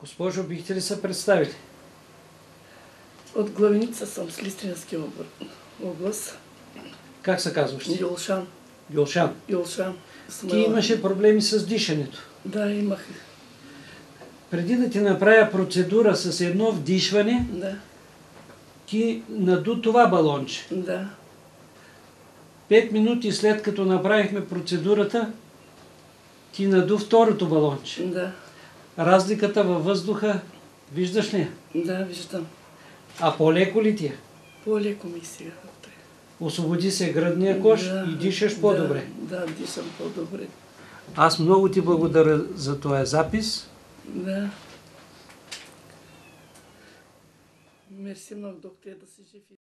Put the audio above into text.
Госпожо, бихте ли се представили? От Главиница съм, с Листрински област. Как се казваш ти? Юлшан. Юлшан. Юлшан. Ти имаше проблеми с дишането. Да, имах. Преди да ти направя процедура с едно вдишване, Да. ти наду това балонче. Да. 5 минути след като направихме процедурата, ти наду второто балонче. Да. Разликата във въздуха, виждаш ли? Да, виждам. А по-леко ли ти е? По-леко ми сега. Освободи се гръдния кош и дишаш по-добре. Да, дишам по-добре. Аз много ти благодаря за този запис. Да. Мерси много, доктор, да си жив.